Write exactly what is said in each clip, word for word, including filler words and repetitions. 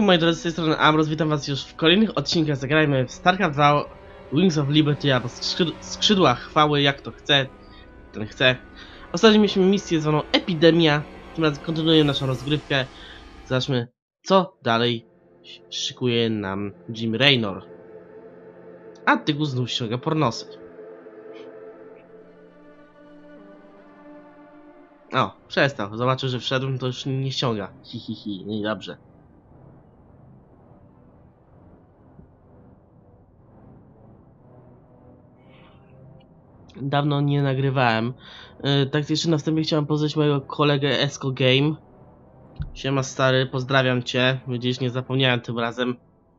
Siemanko moi drodzy, z tej strony Ambrose, witam was już w kolejnych odcinkach. Zagrajmy w StarCraft dwa Wings of Liberty albo skrzydła chwały, jak to chce, ten chce. Ostatnio mieliśmy misję zwaną Epidemia, tym razem kontynuujemy naszą rozgrywkę. Zobaczmy, co dalej szykuje nam Jim Raynor. A Tygu znów ściąga pornosy. O, przestał. Zobaczył, że wszedłem, to już nie ściąga. Hi, hi, hi. No i dobrze. Dawno nie nagrywałem. Yy, tak jeszcze na wstępie chciałem pozdrowić mojego kolegę Esco Game. Siema stary, pozdrawiam cię. Widzisz, nie zapomniałem tym razem.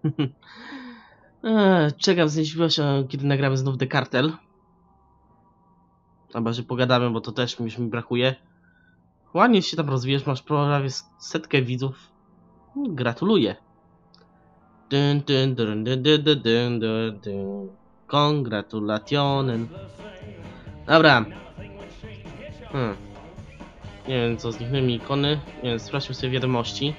eee, czekam z niecierpliwością, kiedy nagramy znów The Cartel. Chyba, że pogadamy, bo to też mi, mi brakuje. Ładnie się tam rozwijasz, masz prawie setkę widzów. Gratuluję. Dun, dun, dun, dun, dun, dun, dun, dun, dun. Congratulationen. Dobra. Hmm. Nie wiem, co zniknęły mi ikony, więc sprawdźmy sobie wiadomości.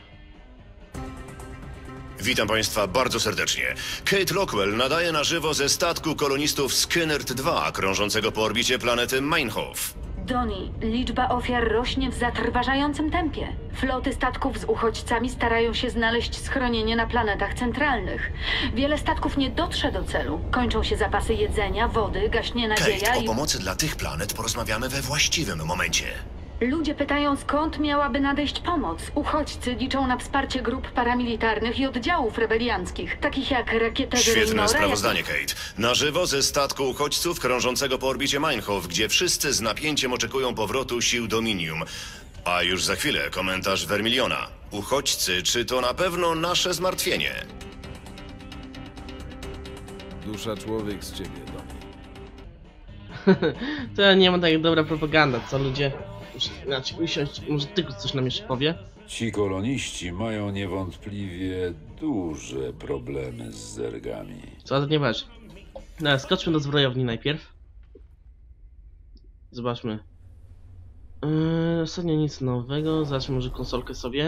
Witam Państwa bardzo serdecznie. Kate Lockwell nadaje na żywo ze statku kolonistów Skynyrd dwa, krążącego po orbicie planety Meinhof. Donnie, liczba ofiar rośnie w zatrważającym tempie. Floty statków z uchodźcami starają się znaleźć schronienie na planetach centralnych. Wiele statków nie dotrze do celu. Kończą się zapasy jedzenia, wody, gaśnie nadzieja Kate, i... o pomocy dla tych planet porozmawiamy we właściwym momencie. Ludzie pytają, skąd miałaby nadejść pomoc. Uchodźcy liczą na wsparcie grup paramilitarnych i oddziałów rebelianckich, takich jak rakieterzy Świetne Raynora, sprawozdanie, jak... Kate. Na żywo ze statku uchodźców krążącego po orbicie Meinhof, gdzie wszyscy z napięciem oczekują powrotu sił Dominium. A już za chwilę komentarz Vermiliona. Uchodźcy, czy to na pewno nasze zmartwienie? Dusza człowiek z ciebie, Donnie. To nie ma tak dobra propaganda, co ludzie? Znaczy, usiąść, może tylko coś nam jeszcze powie? Ci koloniści mają niewątpliwie duże problemy z zergami. Co to nie waż? No, skoczmy do zbrojowni najpierw. Zobaczmy. Yy, ostatnio nic nowego. Zobaczmy może konsolkę sobie.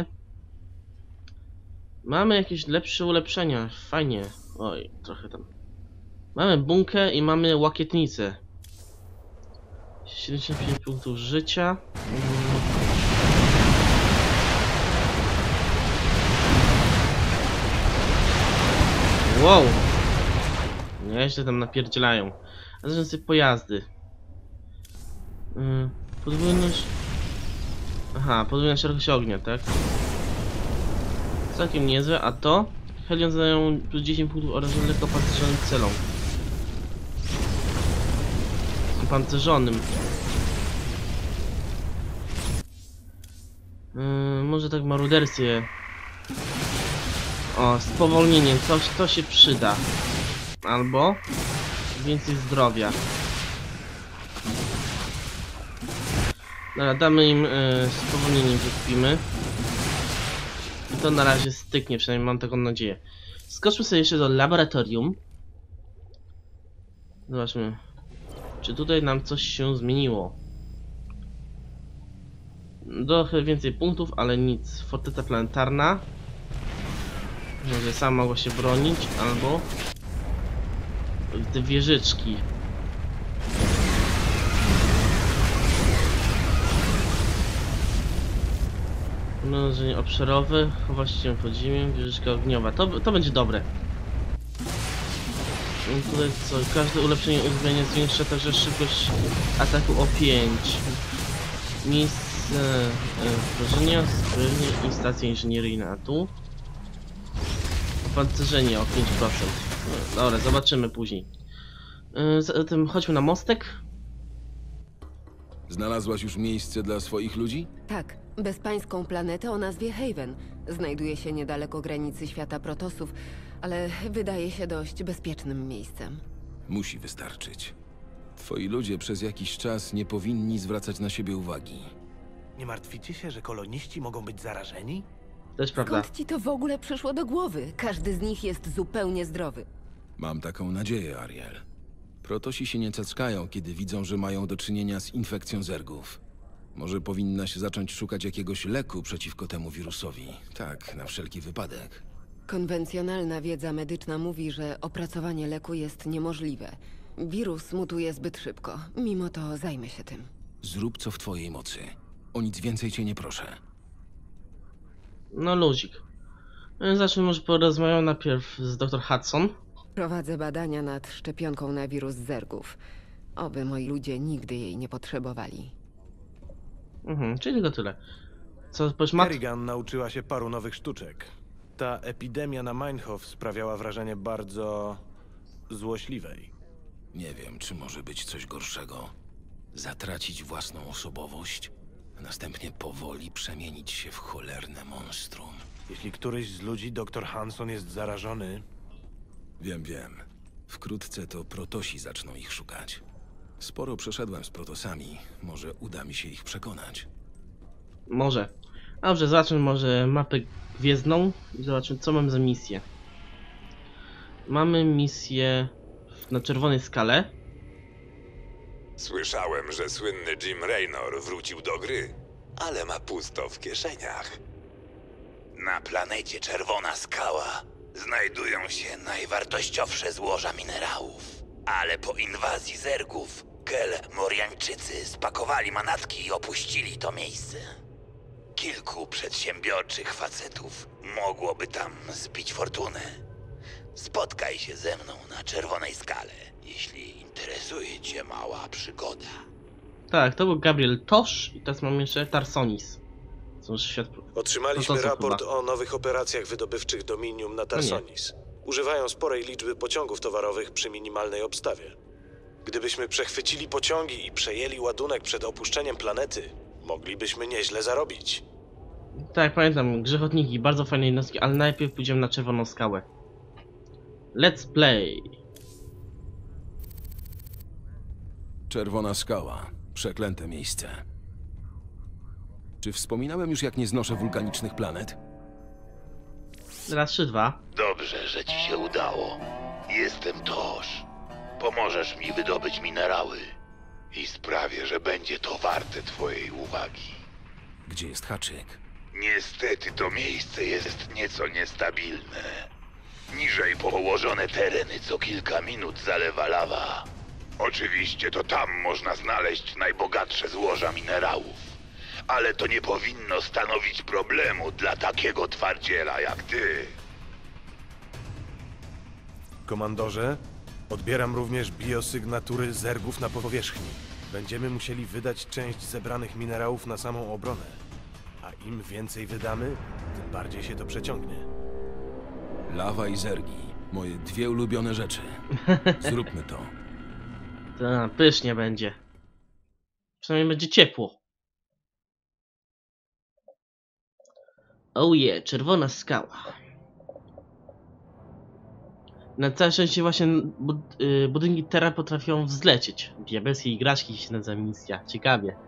Mamy jakieś lepsze ulepszenia. Fajnie. Oj, trochę tam. Mamy bunkę i mamy łakietnicę. siedemdziesiąt pięć punktów życia. Wow! Nieźle tam napierdzielają. A zresztą sobie pojazdy. Yy, podwójność... Aha, podwójna szerokość ognia, tak? Całkiem niezłe, a to? Helion zadają plus dziesięć punktów oraz lekko pancerzonym celom. Pancerzonym. Yy, może tak marudersję. O, spowolnieniem, to, to się przyda. Albo więcej zdrowia. Dobra, damy im yy, spowolnieniem, wykupimy. I to na razie styknie, przynajmniej mam taką nadzieję. Skoczmy sobie jeszcze do laboratorium. Zobaczmy, czy tutaj nam coś się zmieniło. Trochę więcej punktów, ale nic. Forteca planetarna. Może sama mogła się bronić, albo te wieżyczki. Mnożenie obszarowe, chować się pod ziemią, wieżyczka ogniowa. To, to będzie dobre. I tutaj co, każde ulepszenie uzbrojenia zwiększa także szybkość ataku o pięć. Miejsce wrażenia, zbrojenie i stacja inżynieryjna. A tu opancerzenie o pięć procent. No, dobra, zobaczymy później. Zatem chodźmy na mostek. Znalazłaś już miejsce dla swoich ludzi? Tak, bezpańską planetę o nazwie Haven. Znajduje się niedaleko granicy świata protosów, ale wydaje się dość bezpiecznym miejscem. Musi wystarczyć. Twoi ludzie przez jakiś czas nie powinni zwracać na siebie uwagi. Nie martwicie się, że koloniści mogą być zarażeni? Też prawda. Skąd ci to w ogóle przyszło do głowy? Każdy z nich jest zupełnie zdrowy. Mam taką nadzieję, Ariel. Protosi się nie cackają, kiedy widzą, że mają do czynienia z infekcją zergów. Może powinnaś zacząć szukać jakiegoś leku przeciwko temu wirusowi. Tak, na wszelki wypadek. Konwencjonalna wiedza medyczna mówi, że opracowanie leku jest niemożliwe. Wirus mutuje zbyt szybko. Mimo to zajmę się tym. Zrób co w twojej mocy. O nic więcej cię nie proszę. No luzik. Zacznę może porozmawiam najpierw z doktor Hudson. Prowadzę badania nad szczepionką na wirus zergów. Oby moi ludzie nigdy jej nie potrzebowali. Mhm, czyli tylko tyle. Co powiesz, Matt? Kerrigan nauczyła się paru nowych sztuczek. Ta epidemia na Meinhof sprawiała wrażenie bardzo złośliwej. Nie wiem, czy może być coś gorszego. Zatracić własną osobowość, a następnie powoli przemienić się w cholerne monstrum. Jeśli któryś z ludzi, doktor Hanson, jest zarażony, Wiem, wiem. Wkrótce to protosi zaczną ich szukać. Sporo przeszedłem z protosami. Może uda mi się ich przekonać. Może. Dobrze, zobaczmy może mapę gwiezdną i zobaczmy, co mamy za misję. Mamy misję na czerwonej skale. Słyszałem, że słynny Jim Raynor wrócił do gry, ale ma pusto w kieszeniach. Na planecie Czerwona Skała znajdują się najwartościowsze złoża minerałów. Ale po inwazji zergów, Kel Moriańczycy spakowali manatki i opuścili to miejsce. Kilku przedsiębiorczych facetów mogłoby tam zbić fortunę. Spotkaj się ze mną na Czerwonej Skale, jeśli interesuje cię mała przygoda. Tak, to był Gabriel Tosh i teraz mamy jeszcze Tarsonis. Są świat... Otrzymaliśmy No to co raport chyba? o nowych operacjach wydobywczych Dominium na Tarsonis. Używają sporej liczby pociągów towarowych przy minimalnej obstawie. Gdybyśmy przechwycili pociągi i przejęli ładunek przed opuszczeniem planety, moglibyśmy nieźle zarobić. Tak, pamiętam, grzechotniki, bardzo fajne jednostki, ale najpierw pójdziemy na Czerwoną Skałę. Let's play! Czerwona skała. Przeklęte miejsce. Czy wspominałem już, jak nie znoszę wulkanicznych planet? Raz, trzy, dwa. Dobrze, że ci się udało. Jestem Tosh. Pomożesz mi wydobyć minerały i sprawię, że będzie to warte twojej uwagi. Gdzie jest haczyk? Niestety to miejsce jest nieco niestabilne. Niżej położone tereny co kilka minut zalewa lawa. Oczywiście to tam można znaleźć najbogatsze złoża minerałów. Ale to nie powinno stanowić problemu dla takiego twardziela jak ty. komandorze, odbieram również biosygnatury zergów na powierzchni. Będziemy musieli wydać część zebranych minerałów na samą obronę. A im więcej wydamy, tym bardziej się to przeciągnie. Lawa i zergi. Moje dwie ulubione rzeczy. Zróbmy to. To pysznie będzie. Przynajmniej będzie ciepło. Oh yeah, Czerwona Skała. Na całe szczęście właśnie bud y budynki Terra potrafią wzlecieć. Diabelskie igraszki się nazywa misja. Ciekawie.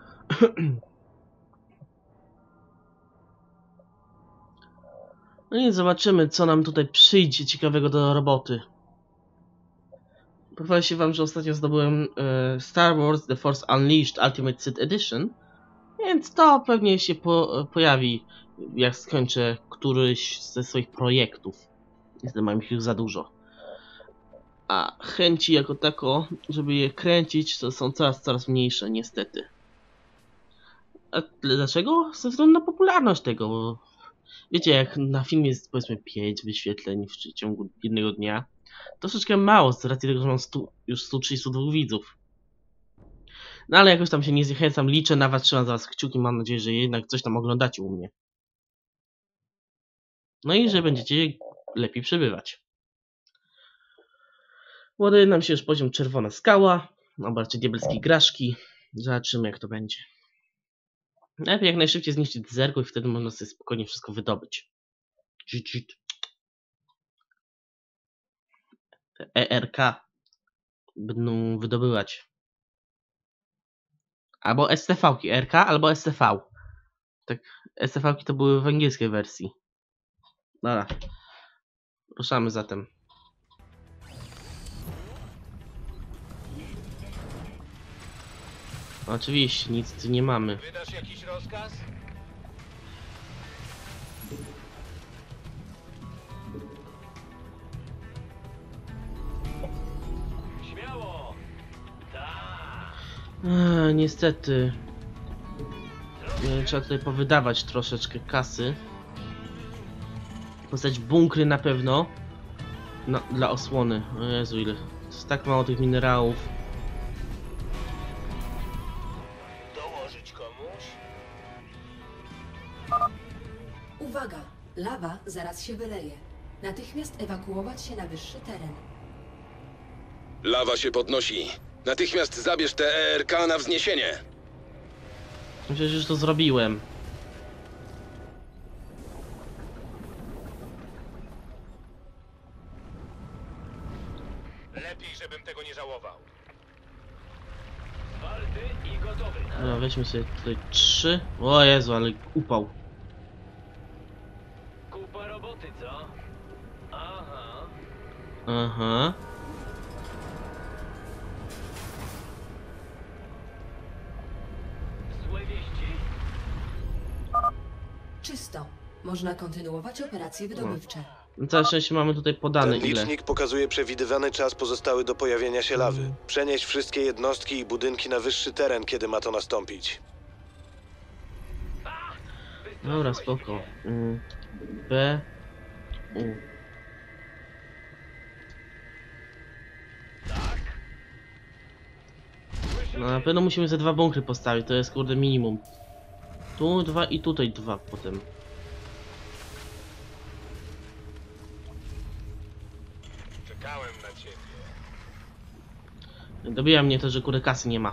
No i zobaczymy, co nam tutaj przyjdzie ciekawego do roboty. Pochwalę się wam, że ostatnio zdobyłem e, Star Wars The Force Unleashed Ultimate Sith Edition, więc to pewnie się po, pojawi, jak skończę któryś ze swoich projektów. Niestety mam ich już za dużo. A chęci jako tako, żeby je kręcić, to są coraz, coraz mniejsze, niestety. A dlaczego? Ze względu na popularność tego, bo wiecie, jak na filmie jest powiedzmy pięć wyświetleń w ciągu jednego dnia, troszeczkę mało z racji tego, że mam stu, już sto trzydzieści dwa widzów. No ale jakoś tam się nie zniechęcam, liczę na was, trzymam za was kciuki, mam nadzieję, że jednak coś tam oglądacie u mnie. No i że będziecie lepiej przebywać. Ładuje nam się już poziom Czerwona Skała, zobaczcie diabelskie igraszki, zobaczymy jak to będzie. Najlepiej jak najszybciej zniszczyć zergo i wtedy można sobie spokojnie wszystko wydobyć. E R K będą wydobywać. Albo S T V-ki, R K albo S T V. Tak, S T V-ki to były w angielskiej wersji. Dobra. Ruszamy zatem. Oczywiście, nic tu nie mamy. Wydasz jakiś rozkaz? Eee, niestety. Nie, trzeba tutaj powydawać troszeczkę kasy. Postać bunkry na pewno. No, dla osłony. O Jezu, ile. To jest tak mało tych minerałów. Dołożyć komuś? Uwaga! Lawa zaraz się wyleje. Natychmiast ewakuować się na wyższy teren. Lawa się podnosi. Natychmiast zabierz te E R K na wzniesienie. Myślę, że już to zrobiłem. Lepiej, żebym tego nie żałował. Walty i gotowy. No, weźmy sobie tutaj trzy. O Jezu, ale upał. Kupa roboty, co? Aha. Aha. Złe wieści? Czysto. Można kontynuować operacje wydobywcze. Na całe szczęście mamy tutaj podane Ten ile. licznik pokazuje przewidywany czas pozostały do pojawienia się lawy. Przenieść wszystkie jednostki i budynki na wyższy teren, kiedy ma to nastąpić. Dobra, spoko. Mm. B. U. No na pewno musimy ze dwa bunkry postawić, to jest kurde minimum. Tu dwa i tutaj dwa potem. Czekałem na ciebie. Dobija mnie to, że kurde kasy nie ma.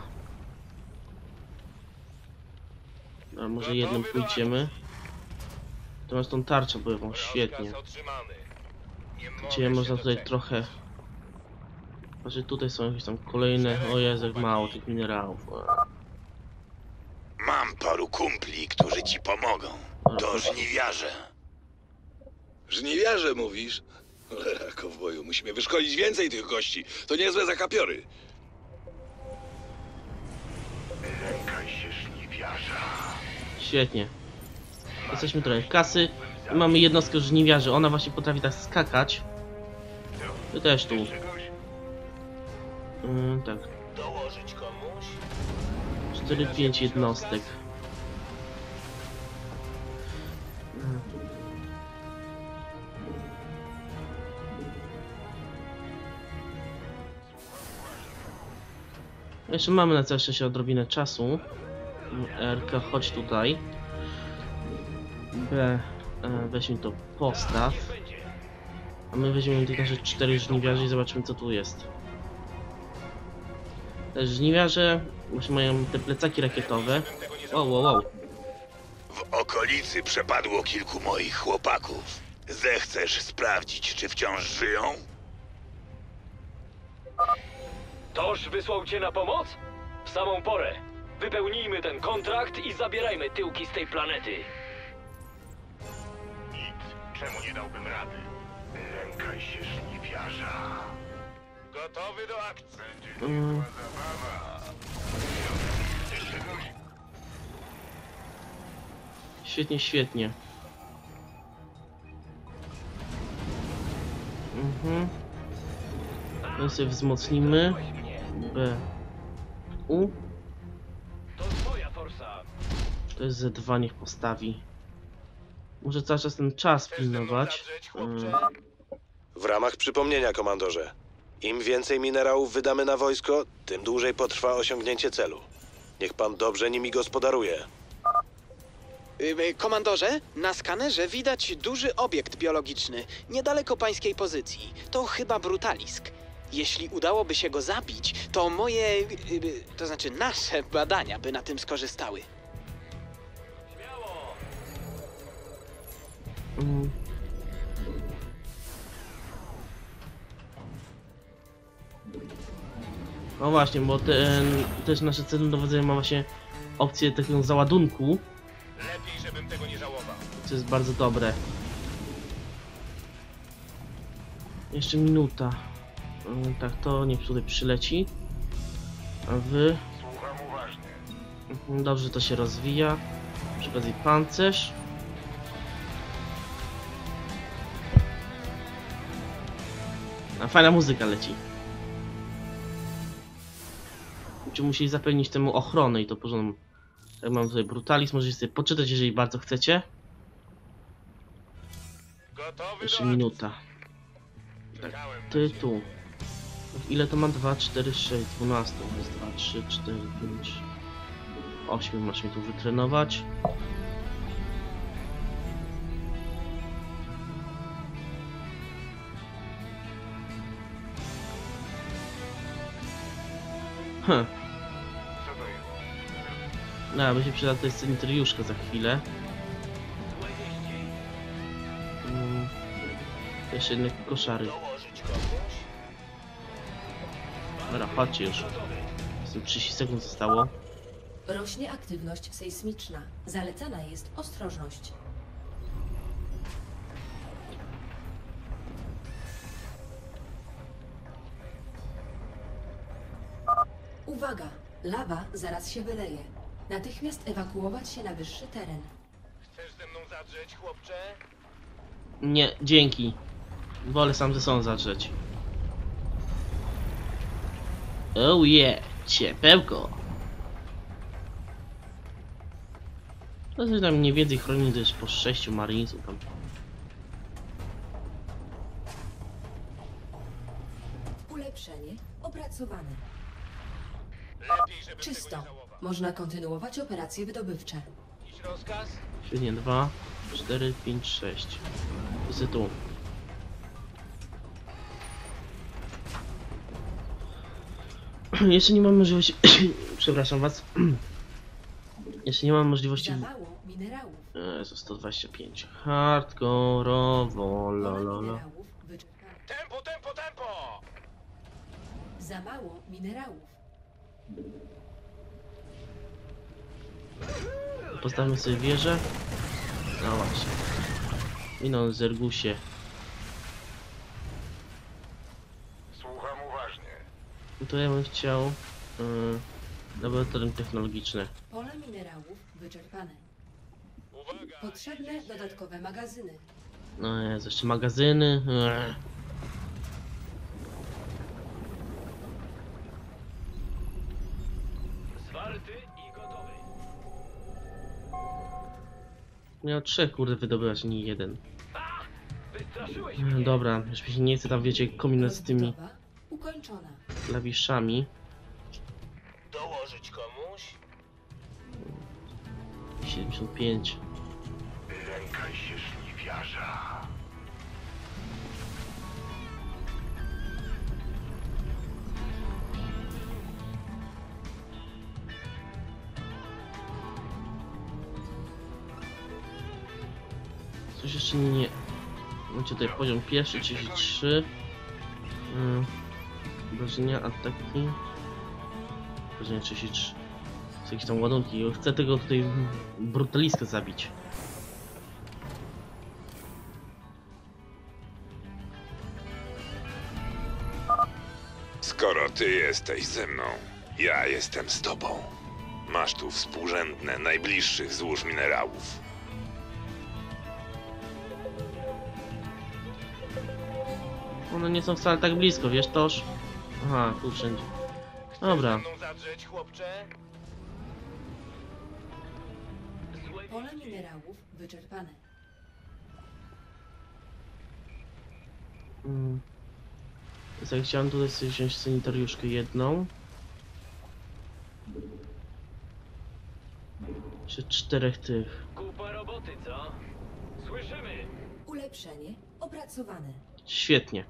A może jednym pójdziemy. To masz tą tarczę bojową, świetnie. Gdzie można tutaj trochę... Znaczy tutaj są jakieś tam kolejne... O Jezu, jak mało tych minerałów. Mam paru kumpli, którzy ci pomogą. To żniwiarze. Żniwiarze mówisz? Cholera, kowboju, musimy wyszkolić więcej tych gości. To niezłe zakapiory. Lękaj się żniwiarza. Świetnie. Jesteśmy trochę kasy. I mamy jednostkę żniwiarzy. Ona właśnie potrafi tak skakać. Ty też tu. Yy, tak. Dołożyć komuś? cztery pięć jednostek. Jeszcze mamy na całe szczęście odrobinę czasu. R K, chodź tutaj. B, e, weźmy to postaw. A my weźmiemy tych naszych cztery żniwiarzy i zobaczymy co tu jest. Te żniwiarze właśnie mają te plecaki rakietowe. Wow, wow, wow. W okolicy przepadło kilku moich chłopaków. Zechcesz sprawdzić, czy wciąż żyją? Toż wysłał cię na pomoc? W samą porę. Wypełnijmy ten kontrakt i zabierajmy tyłki z tej planety. Nic. Czemu nie dałbym rady? Lękaj się żniwiarza. Gotowy do akcji. Mm. Świetnie, świetnie. Mhm. My sobie wzmocnimy. B. U. To twoja forsa. To jest Z dwa, niech postawi. Muszę cały czas ten czas pilnować. Mm. W ramach przypomnienia, komandorze. Im więcej minerałów wydamy na wojsko, tym dłużej potrwa osiągnięcie celu. Niech pan dobrze nimi gospodaruje. Komandorze, na skanerze widać duży obiekt biologiczny, niedaleko pańskiej pozycji. To chyba brutalisk. Jeśli udałoby się go zabić, to moje, to znaczy nasze badania by na tym skorzystały. Mm. No właśnie, bo ten, też nasze centrum dowodzenia ma właśnie opcję takiego załadunku. Lepiej, żebym tego nie żałował. Co jest bardzo dobre. Jeszcze minuta. Yy, tak, to niech tutaj przyleci. A wy... Słucham uważnie. Mhm, dobrze to się rozwija. Przy okazji pancerz. A fajna muzyka leci. Będziemy musieli zapewnić temu ochronę i to porządną. Tak, mam tutaj brutalizm, możecie sobie poczytać, jeżeli bardzo chcecie. Jeszcze minuta. Tak, ty tu. Ile to ma? dwa, cztery, sześć, dwanaście. To jest dwa, trzy, cztery, pięć, osiem. Masz mi tu wytrenować. Hm. No, by się przyda tutaj sanitariuszka za chwilę. Hmm. Jeszcze jedne koszary. Dobra, chodźcie już. trzydzieści sekund zostało. Rośnie aktywność sejsmiczna. Zalecana jest ostrożność. Uwaga! Lawa zaraz się wyleje. Natychmiast ewakuować się na wyższy teren. Chcesz ze mną zadrzeć, chłopcze? Nie, dzięki. Wolę sam ze sobą zadrzeć. Oh yeah, ciepełko. To coś tam mniej więcej chroni też po sześciu marinesów tam. Ulepszenie opracowane. Lepiej, żeby Czysto. Można kontynuować operacje wydobywcze. jakiś rozkaz? Świetnie, dwa, cztery, pięć, sześć. Jest tu. Jeszcze nie mam możliwości. Przepraszam was. Jeszcze nie mam możliwości. Za mało minerałów. Jezu, sto dwadzieścia pięć. Hardkorowo, lololo. Tempo, tempo, tempo! Za mało minerałów. Postawmy sobie wieżę. No właśnie. I no, Zergusie. Słucham uważnie. To ja bym chciał yy, laboratorium technologiczne. Pole minerałów wyczerpane. Potrzebne dodatkowe magazyny. No jest jeszcze magazyny. Eee. Zwarty i gotowy. Miał trzech kurde wydobywać, nie jeden. Wystraszyłeś Yy, dobra, już mi się nie chce tam, wiecie, kombinować z tymi Rozbudowa ukończona. klawiszami. Dołożyć komuś? siedemdziesiąt pięć. Lękaj się szliwiarza. Coś jeszcze nie. Macie tutaj poziom pierwszy, trzydzieści trzy. Yy, Wrażenia, ataki. Wrażenia trzydzieści trzy. Są jakieś tam ładunki. Chcę tego tutaj brutaliskę zabić. Skoro ty jesteś ze mną, ja jestem z tobą. Masz tu współrzędne najbliższych złóż minerałów. One nie są wcale tak blisko, wiesz toż? Aha, tu wszędzie. Dobra. Zadrzeć, chłopcze? Pole minerałów wyczerpane. Hmm. Więc jak chciałem tutaj sobie wziąć sanitariuszkę jedną. Jeszcze czterech tych. Kupa roboty, co? Słyszymy! Ulepszenie opracowane. Świetnie.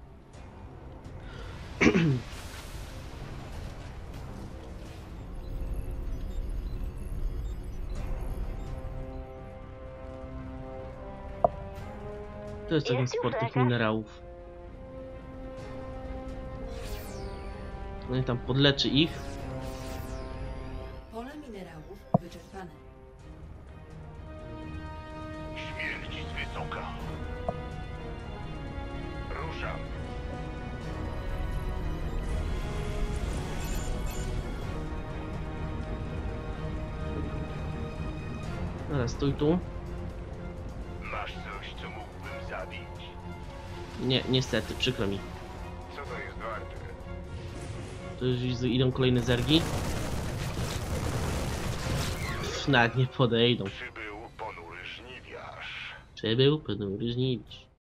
To jest taki sport tych minerałów. No i tam podleczy ich. Pole minerałów wyczerpane. Śmierć z wysoka. Ruszam. Teraz stój tu. Masz coś, co mógłbym zabić? Nie, niestety, przykro mi. Co to jest warte? To już idą kolejne zergi. nawet nie podejdą. Przybył ponury żniwiarz. Przybył ponury żniwiarz.